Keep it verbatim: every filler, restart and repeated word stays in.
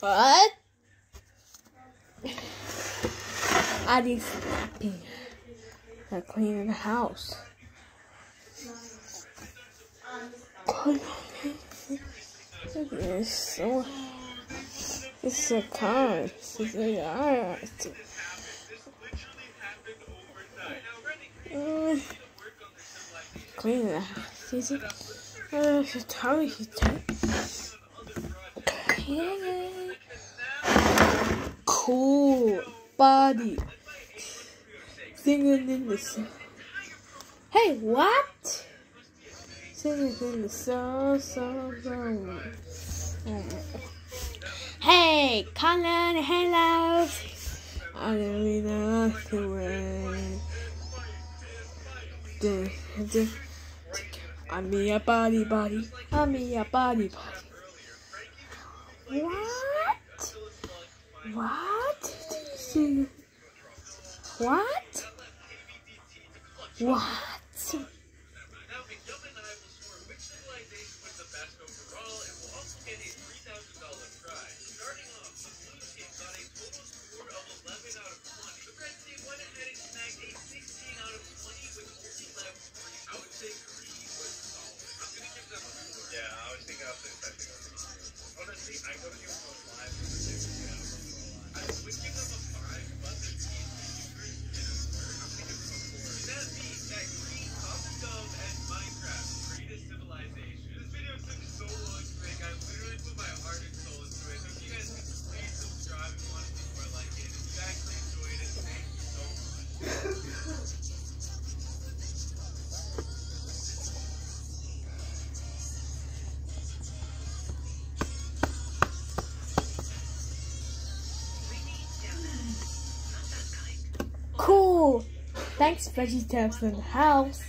What? I need snapping. I'm cleaning the house. It's so. It's so cold. It's so hard. Mm. Clean the house. Is it? Uh, so tired. He's tired. Okay. Cool body. Singing in the sun. Hey, what? Singing in the sun, sun, sun. Hey, Colin, hello. I don't really know the way. I'm in your body, body. I'm in your body, body. What? What? What? What? Cool. Thanks, VeggieTales in the house.